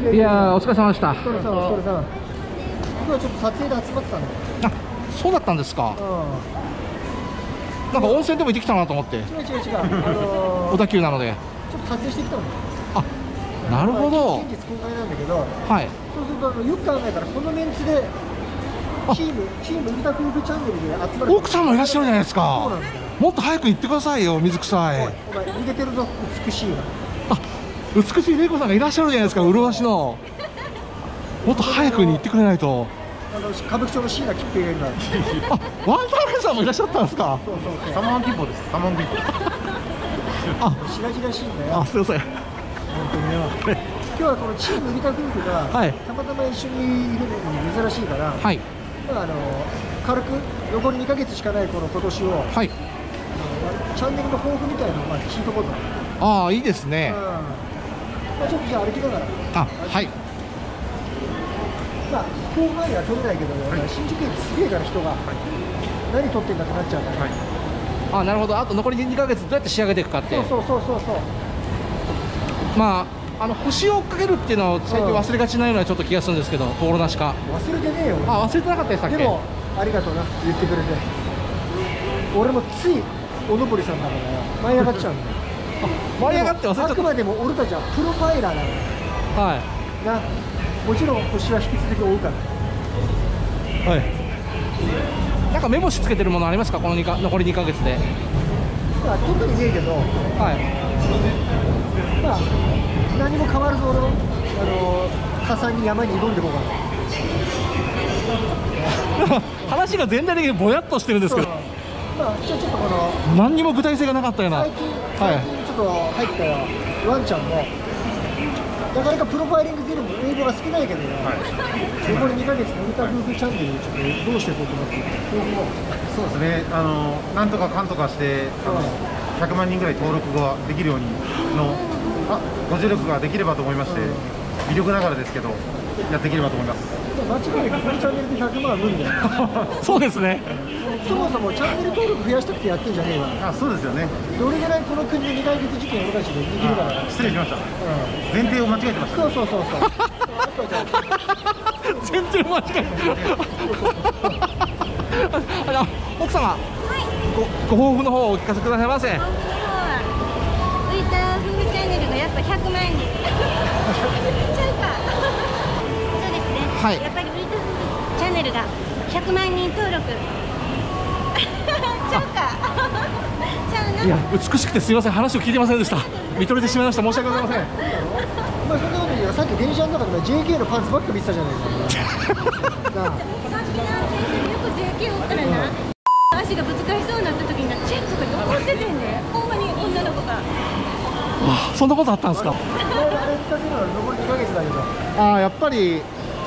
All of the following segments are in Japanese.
いやー、お疲れ様でした。 お疲れ様、お疲れ様。今日はちょっと撮影で集まってたんだよ。 あ、そうだったんですか。なんか温泉でも行ってきたなと思って。 違う。 小田急なので。 ちょっと撮影してきたんだよ。 あ、なるほど。 現実公開なんだけど、 はい。 そうするとよく考えたらこのメンツでチームウルタ夫婦チャンネルで集まる。 奥さんもいらっしゃるじゃないですか。 そうなんだよ。 もっと早く行ってくださいよ、水臭い。 お前逃げてるぞ、美しいわ。 あ、美しい玲子さんがいらっしゃるじゃないですか、麗しの。もっと早くに行ってくれないと。 歌舞伎町の椎名桔平がいるから。 あ、ワンタンレンさんもいらっしゃったんですか。 そう。 サマンピポです。サマンピポ。 あ、 白々しいんだよ。 あ、すいません。 本当によ。今日はこのチームウルタ夫婦が、 はい、 たまたま一緒にいるのに珍しいから、 はい、 まあ軽く残り2ヶ月しかないこの今年を、 はい、 チャンネルの抱負みたいなのをまあ聞いとこうと。 ああ、いいですね。 まあちょっとじゃあ歩きながら。 あ、はい。 まあ後半は撮れないけど、新宿駅すげえから人が、何撮ってんだってなっちゃうから。 あ、なるほど。あと残り2ヶ月どうやって仕上げていくかって。 そう。 まあ星を追っかけるっていうのを最近忘れがちなようなちょっと気がするんですけど、心なしか。 忘れてねえよ。 あ、忘れてなかったでしたっけ。 でもありがとうな、言ってくれて。俺もついおのぼりさんだから舞い上がっちゃうんだよ。 舞い上がって忘れちゃった。 あくまでも俺たちはプロファイラーなのよ。 はい。 な、もちろん星は引き続き追うから。 はい。なんか目星つけてるものありますか、この残り2ヶ月で。 まあ特にねえけど、 はい。 まあ何も変わらず俺の火山に山に挑んでいこうかな。 話が全体的にぼやっとしてるんですけど。 まあちょっとこの何にも具体性がなかったような。 最近ちょっと入ったワンちゃんもなかなかプロファイリングゼロも応募が少ないけどね、残り2ヶ月のウルタ夫婦チャンネルちょっとどうしていこうと思ってそうですね。なんとかかんとかして100万人ぐらい登録ができるようにのご助力ができればと思いまして、微力ながらですけどやっていければと思います。 間違いなくこのチャンネルで100万は無理だよ。 そうですね。 そもそもチャンネル登録増やしたくてやってんじゃねえわ。 あ、そうですよね。 どれぐらいこの国の二大決事件を俺たちで握るかだ。 失礼しました。前提を間違えてました。 そう。 全然間違えた。奥様、ご抱負の方をお聞かせくださいませ。 ウルタ夫婦チャンネルがやっぱ100万人ちゃうか。そうですね、 はい、 やっぱりウルタ夫婦チャンネルが100万人登録ちゃうかちゃうな。 いや、美しくてすみません、話を聞いてませんでした。見とれてしまいました。申し訳ございません。 お前そんなこと言うよ。さっき電車の中で JK のパンツばっか見てたじゃないですか。なあ、 さっきな、よく JK おったらな、足がぶつかりそうになった時にな、チェックとか怒っててんね。ほんまに女の子が。 あ、そんなことあったんですか。 あれ使ってるのは残り2ヶ月だけど。 ああ、やっぱり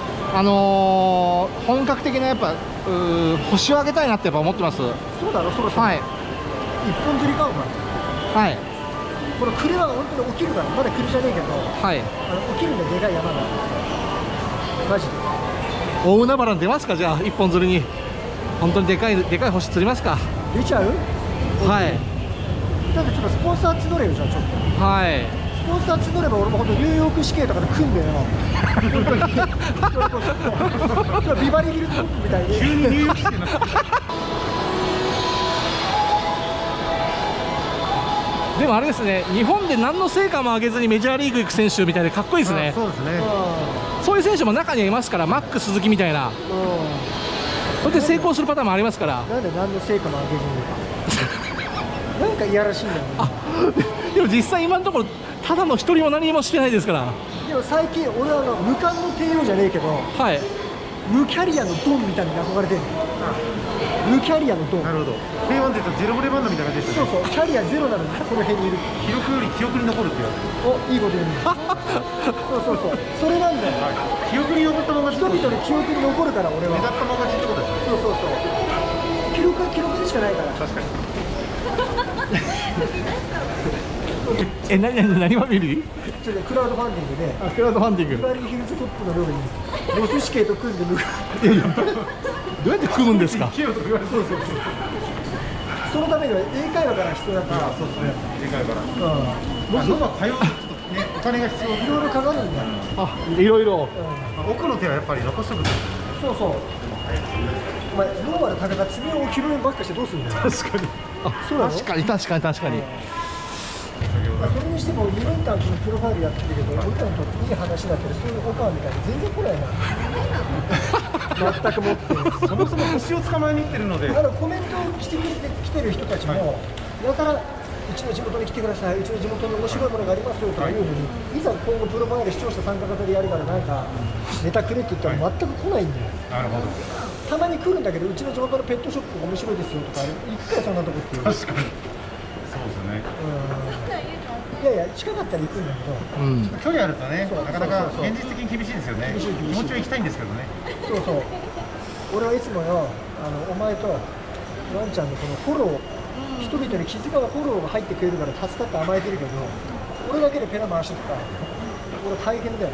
本格的なやっぱ星を上げたいなってやっぱ思ってます。 そうだろ、そろそろ。 はい、 一本釣り買うから。 はい、 この栗は本当に起きるから、まだ栗じゃねえけど、 はい。 起きるんだよ、でかい山が。マジで。 大海原に出ますか、じゃあ一本釣りに。本当にでかい星釣りますか。 出ちゃう？ はい。 だってちょっとスポンサー募れよ、じゃあちょっと。 はい。 スポンサー募れば俺も本当ニューヨーク市警とかで組んでよ。本当に。それビバリーヒルズトップみたいに。 急にニューヨーク市警な。 でもあれですね、日本で何の成果も上げずにメジャーリーグ行く選手みたいでかっこいいですね。 そうですね。 そういう選手も中にはいますから、マック鈴木みたいな。それで成功するパターンもありますから。 なんで何の成果も上げずに。なんかいやらしいんだよね。 でも実際今のところただの一人も何もしてないですから。 でも最近俺は無冠の帝王じゃねえけど、 はい、 無キャリアのドンみたいに憧れてるの。無キャリアのドン。 なるほど。平和って言うとゼロブレバンドみたいな感じですよね。 そう、キャリアゼロなのにこの辺にいる。 記録より記憶に残るっていう。 お、いいこと言うね。そう。それなんだよ。 記憶に残ったまま人々の記憶に残るから俺は。 目立ったままってことですね。 そう。記録は記録でしかないから。 確かに。 何ファミリー？ ちょっとクラウドファンディングで。 クラウドファンディング。 ビバリーヒルズトップのログにロス死刑と組んでどうやって組むんですか。 そうそのためには英会話から必要だった。 そうですね。英会話から。ノバ通うとちょっとね、 金が必要。 いろいろかかるんだよ、 あ、いろいろ。 奥の手はやっぱり残しとくと。 そうそう、お前ノーマル高が爪を切るばっかしてどうするんだよ。 確かに。あ、 そうなの確かに確かに確かに。 まあそれにしても2年間君プロファイルやってるけど、俺らにとっていい話だったりそういうオファーみたいに全然来ないな。全くもってそもそも星を捕まえに行ってるので。 コメントしてくれて来てる人たちも、やたらうちの地元に来てください、うちの地元に面白いものがありますよとか言うのに、いざ今後プロファイル視聴者参加型でやるからなんかネタくれって言ったら全く来ないんだよ。 なるほど。 たまに来るんだけど、うちの地元のペットショップが面白いですよとか、一回そんなとこっていう。 確かに。そうですね。 いやいや、近かったら行くんだけど、 うん。 距離あるとね、 そうなかなかそうそうそう現実的に厳しいですよね。 厳しい厳しい気持ちは行きたいんですけどね。 そうそう、俺はいつもよ、お前とワンちゃんのこのフォロー、人々に気づかないフォローが入ってくれるから助かって甘えてるけど、俺だけでペラ回してたら、俺大変だよ。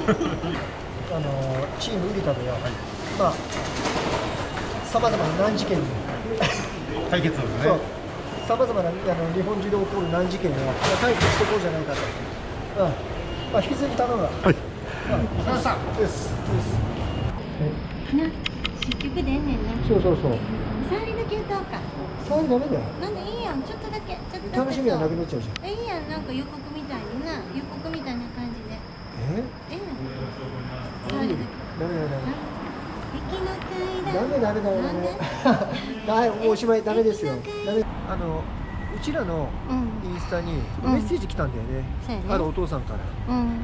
チームウリタでは、まあ、さまざまな難事件に、 対決ですそうね。 さまざまな日本中で起こる難事件を解決していこうじゃないかと。まあ、引き続き頼むわ。 はい。 お疲れ様でした。 です。 な、結局出んねんな。 そうそうそう。 触りだけ歌おうか。 触りダメだよ。 なんでいいやん、ちょっとだけ、ちょっとだけ。 楽しみはなくなっちゃうじゃん。 いいやん、なんか予告みたいにな、予告みたいな感じで。 え？ ええやん。触りだけ。 ダメダメダメ。 息の階段。 ダメダメダメダメ。はい、もうおしまい、ダメですよ。ダメ。うちらのうん。 インスタにメッセージ来たんだよね。 そうやねあるお父さんから。 うん。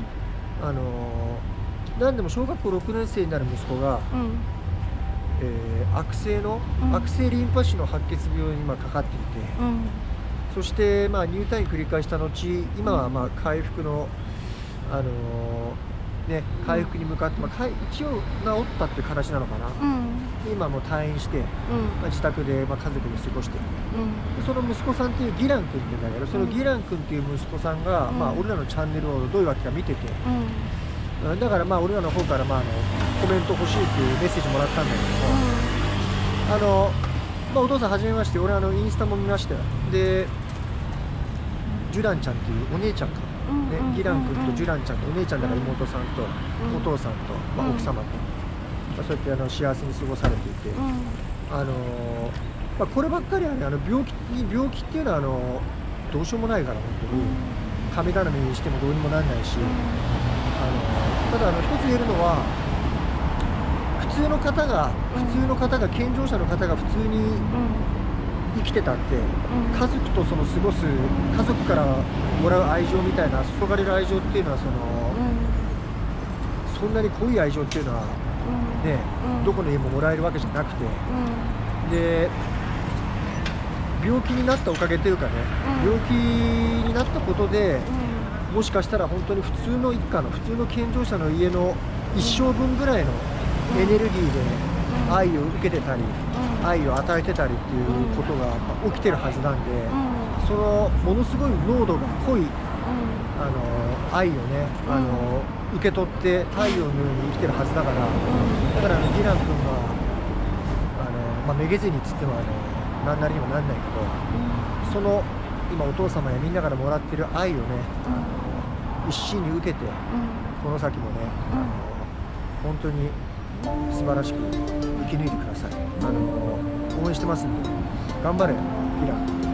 なんでも小学校6年生になる息子が、 うん。 悪性の、 うん悪性リンパ腫の白血病に今かかっていて、 うん。 そしてまあ入退院繰り返した後、今はまあ回復の回復に向かって、まあ、一応治ったっていう形なのかな。 うん。 今もう退院して、まあ、自宅でまあ家族で過ごしてる。 うん。 でその息子さんっていうギラン君って言うんだけど、そのギラン君っていう息子さんが、 うんまあ、俺らのチャンネルをどういうわけか見てて、 うん。 だからまあ俺らの方からまあコメント欲しいっていうメッセージもらったんだけども、まあ、お父さんはじめまして、俺インスタも見ましたよ。でジュランちゃんっていうお姉ちゃんかな、ね、ギラン君とジュランちゃんとお姉ちゃんだから妹さんとお父さんと、まあ、奥様と、まあ、そうやって幸せに過ごされていて、まあ、こればっかりはね、病気っていうのはどうしようもないから、本当に神頼みにしてもどうにもなんないし、ただ一つ言えるのは、普通の方が健常者の方が普通に生きてたって、家族と過ごす、家族からもらう愛情みたいな、注がれる愛情っていうのはそんなに濃い愛情っていうのはね、どこの家ももらえるわけじゃなくて、で病気になったおかげというかね、病気になったことで、もしかしたら本当に普通の一家の普通の健常者の家の一生分ぐらいのエネルギーで愛を受けてたり、愛を与えてたりっていうことが起きてるはずなんで、そのものすごい濃度が濃い愛をね、受け取って太陽のように生きてるはずだから、だからギラン君がまあ、めげずにっつっても何なりにもなんないけど、その今お父様やみんなからもらってる愛をね、一身に受けて、この先もね、本当に素晴らしく生き抜いてください。応援してますんで、頑張れギラン。